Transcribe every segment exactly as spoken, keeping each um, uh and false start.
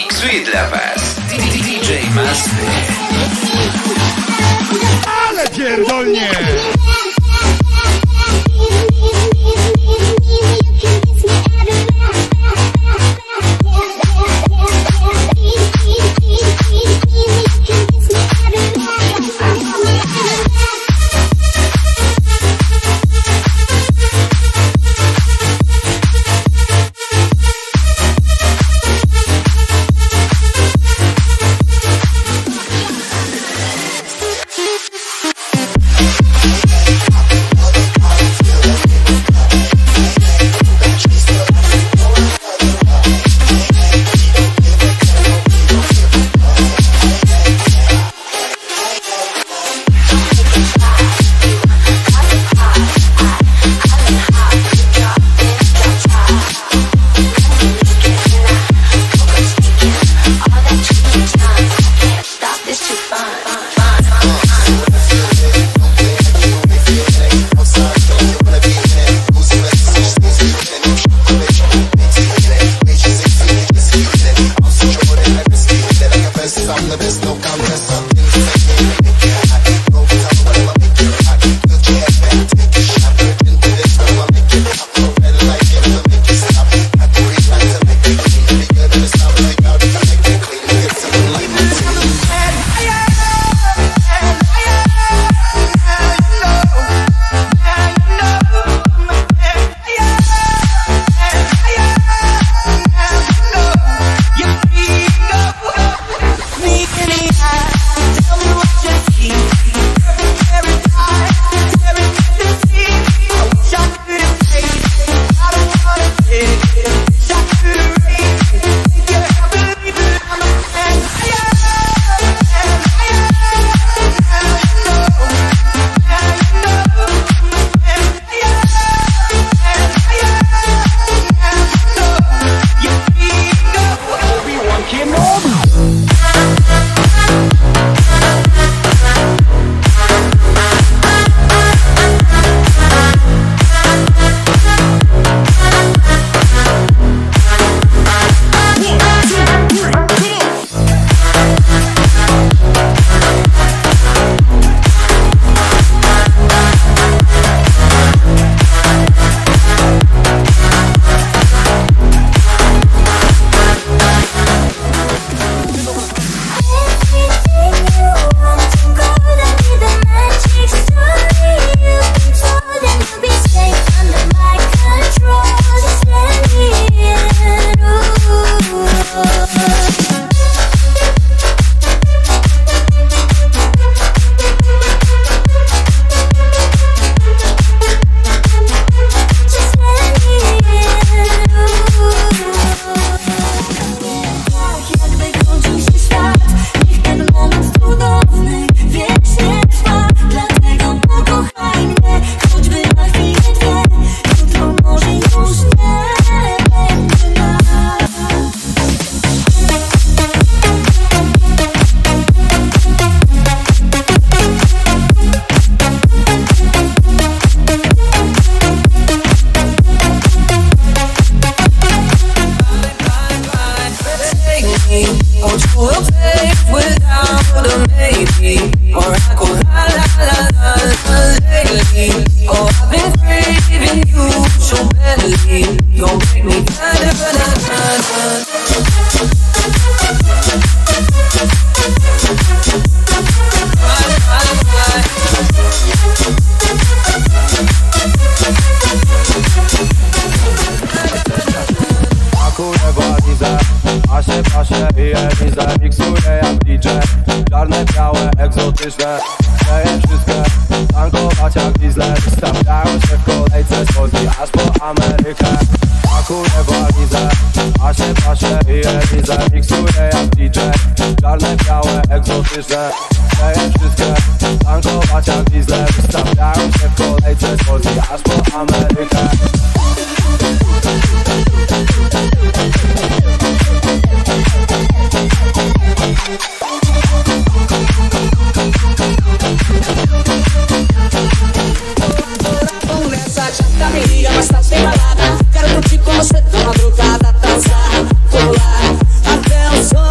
Miksuje dla was D J Masny. Ale pierdolnie! Bastante balada, quero curtir com você, tô madrugada, transar, pular, até o sol.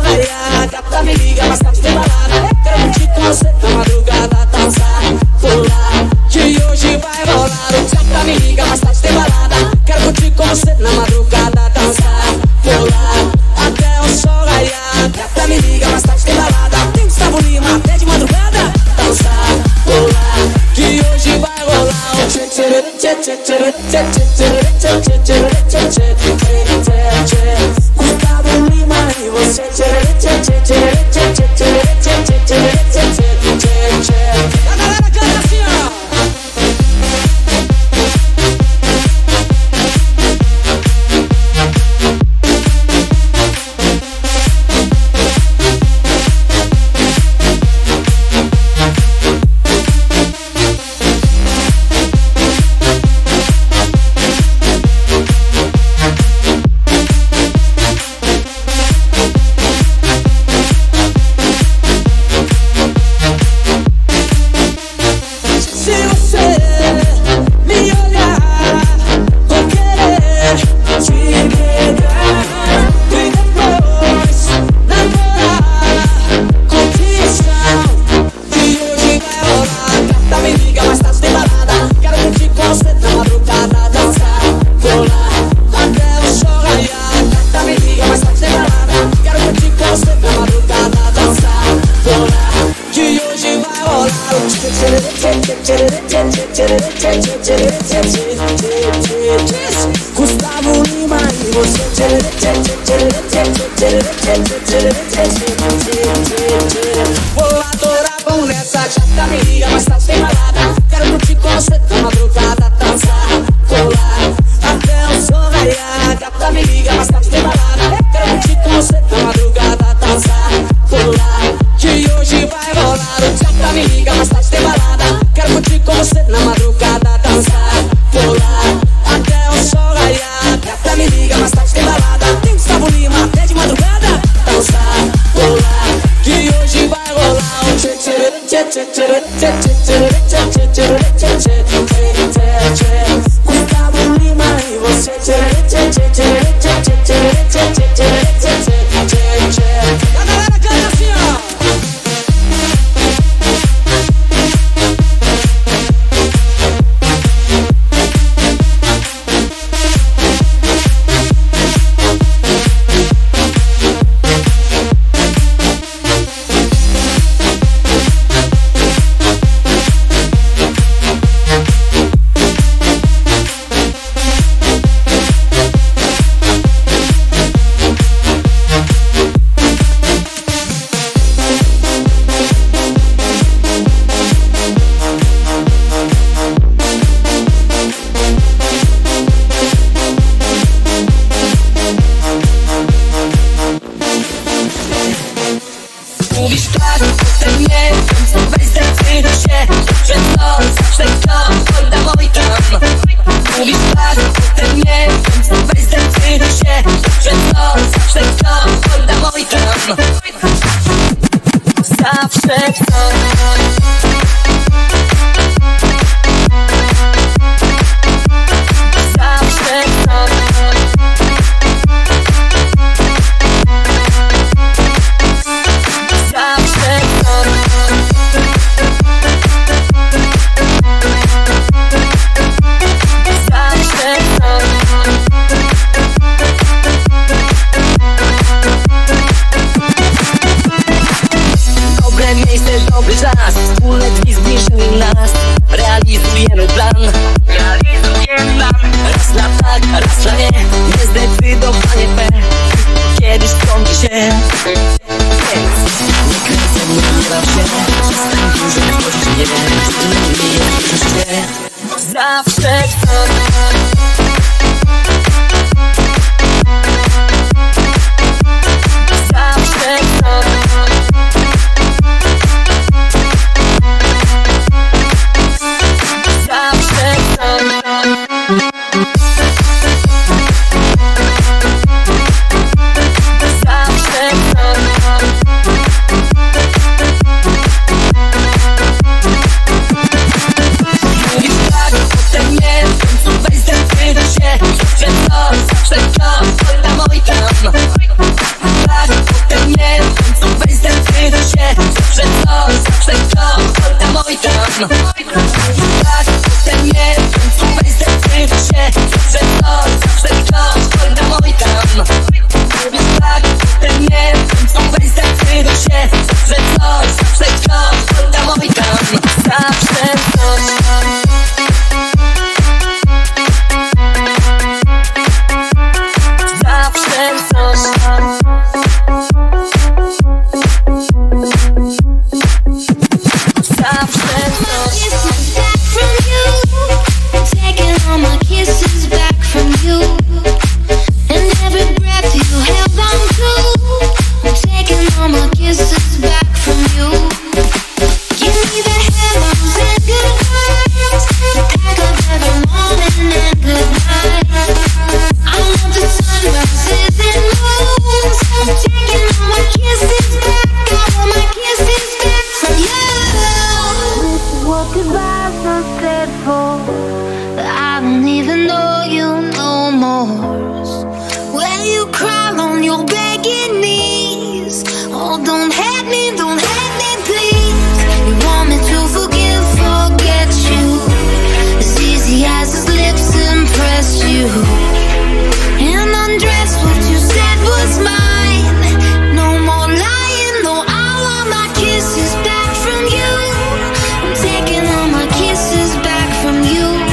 Vou adorar, vamos nessa chata, me liga, mas tá sem balada. Quero curtir com você na madrugada, dançar, colar até o sol raiar. Gata, me liga, mas tá sem balada. Quero curtir com você na madrugada, dançar, colar, que hoje vai rolar. Gata, me liga, mas tá sem balada. Quero curtir com você na madrugada, dançar, colar até o sol raiar. Gata, me liga, mas tá sem balada. Tem Gustavo Lima até de madrugada, dançar, colar, que hoje vai rolar. Tchê tchê tchê tchê tchê tchê tchê tchê tchê tchê tchê. Gustavo Lima e você. Tchê tchê tchê tchê tchê tchê tchê tchê tchê tchê tchê. A galera canta assim, ó. Mówisz tak, potem nie, weź zdecyduj się, że to, zawsze to, oj tam, oj tam. Mówisz tak, potem nie, weź zdecyduj się, że to, zawsze to, oj tam, oj tam. Zawsze to. Dobry czas, wspólne dni zbliżyły nas. Realizujemy plan, realizujemy plan. Raz na tak, raz na nie, niezdecydowanie P. Kiedyś skończy się, więc nie kręcę, nie baw się. Przestań dłużej chodzić, nie wiem, czy lepiej jest w życie. Zawsze chcę. Zawsze chcę.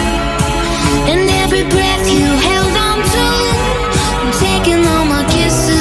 Breath you held on to, I'm taking all my kisses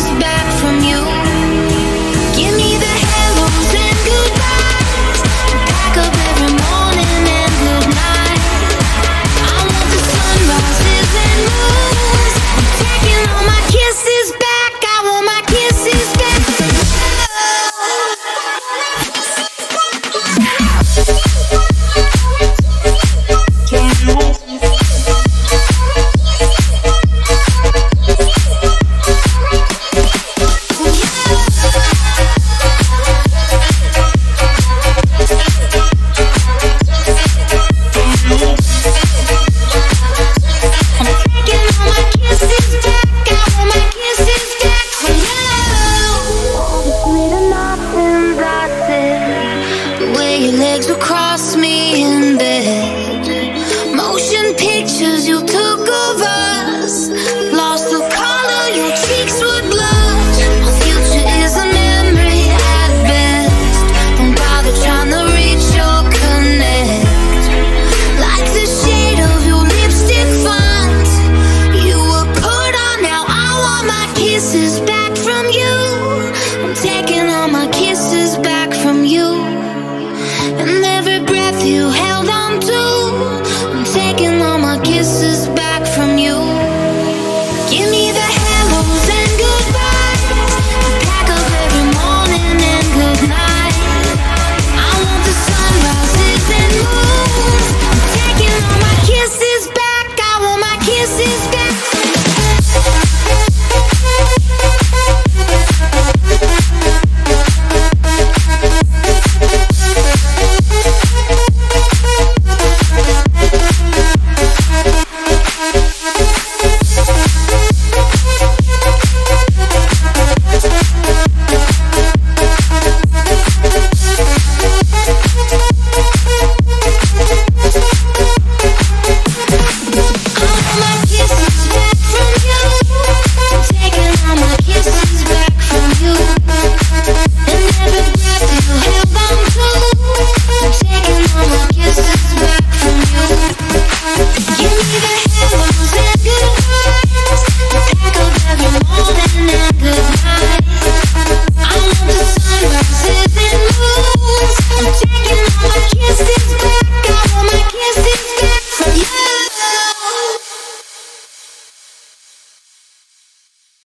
legs across me.